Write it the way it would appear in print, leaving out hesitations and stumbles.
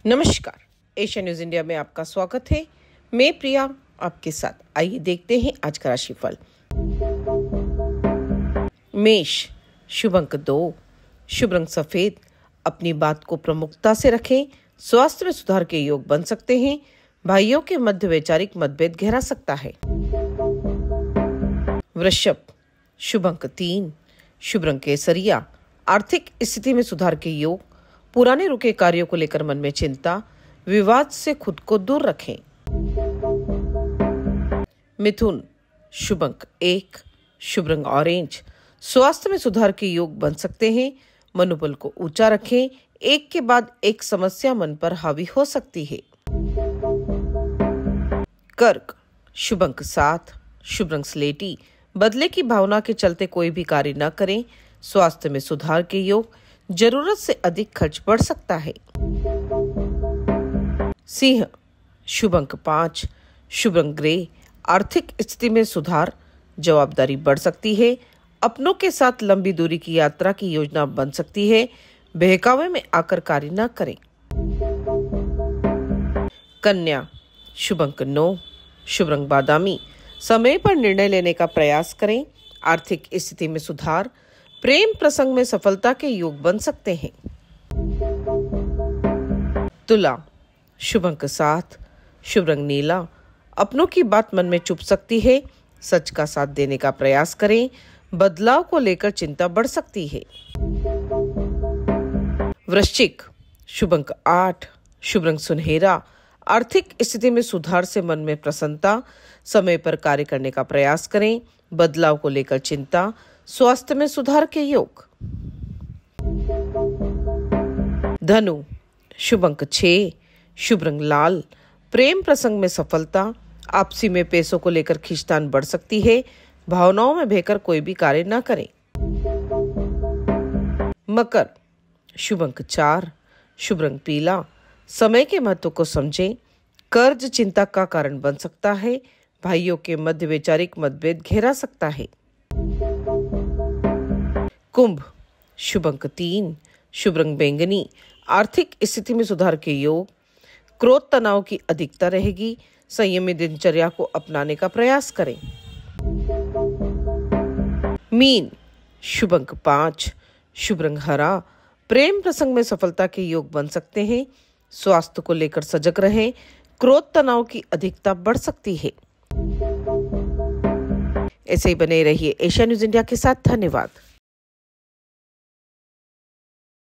नमस्कार, Asia news India में आपका स्वागत है। मैं प्रिया आपके साथ। आइए देखते हैं आज का राशिफल। मेष, शुभ अंक 2, शुभ रंग सफेद। अपनी बात को प्रमुखता से रखें। स्वास्थ्य में सुधार के योग बन सकते हैं। भाइयों के मध्य वैचारिक मतभेद गहरा सकता है। वृषभ, शुभ अंक 3, शुभ रंग केसरिया। आर्थिक स्थिति में सुधार के योग। पुराने रुके कार्यों को लेकर मन में चिंता। विवाद से खुद को दूर रखें। मिथुन, शुभ अंक 1, शुभ रंग ऑरेंज। स्वास्थ्य में सुधार के योग बन सकते हैं। मनोबल को ऊंचा रखें। एक के बाद एक समस्या मन पर हावी हो सकती है। कर्क, शुभ अंक 7, शुभ रंग स्लेटी। बदले की भावना के चलते कोई भी कार्य न करें। स्वास्थ्य में सुधार के योग। जरूरत से अधिक खर्च बढ़ सकता है। सिंह, शुभ अंक 5, शुभ रंग ग्रे। आर्थिक स्थिति में सुधार। जवाबदारी बढ़ सकती है। अपनों के साथ लंबी दूरी की यात्रा की योजना बन सकती है। बहकावे में आकर कार्य न करें। कन्या, शुभ अंक 9, शुभ रंग बादामी। समय पर निर्णय लेने का प्रयास करें। आर्थिक स्थिति में सुधार। प्रेम प्रसंग में सफलता के योग बन सकते हैं। तुला, शुभ अंक 7, शुभ रंग नीला। अपनों की बात मन में चुभ सकती है। सच का साथ देने का प्रयास करें। बदलाव को लेकर चिंता बढ़ सकती है। वृश्चिक, शुभ अंक 8, शुभ रंग सुनहरा। आर्थिक स्थिति में सुधार से मन में प्रसन्नता। समय पर कार्य करने का प्रयास करें। बदलाव को लेकर चिंता। स्वास्थ्य में सुधार के योग। धनु, शुभ अंक 6, शुभ रंग लाल। प्रेम प्रसंग में सफलता। आपसी में पैसों को लेकर खींचतान बढ़ सकती है। भावनाओं में बहकर कोई भी कार्य न करें। मकर, शुभ अंक 4, शुभ रंग पीला। समय के महत्व को समझें। कर्ज चिंता का कारण बन सकता है। भाइयों के मध्य वैचारिक मतभेद गहरा सकता है। कुंभ, शुभ अंक 3, शुभ रंग बैंगनी। आर्थिक स्थिति में सुधार के योग। क्रोध तनाव की अधिकता रहेगी। संयमी दिनचर्या को अपनाने का प्रयास करें। मीन, शुभ अंक 5, शुभ रंग हरा। प्रेम प्रसंग में सफलता के योग बन सकते हैं। स्वास्थ्य को लेकर सजग रहें। क्रोध तनाव की अधिकता बढ़ सकती है। ऐसे ही बने रहिए एशिया न्यूज इंडिया के साथ। धन्यवाद।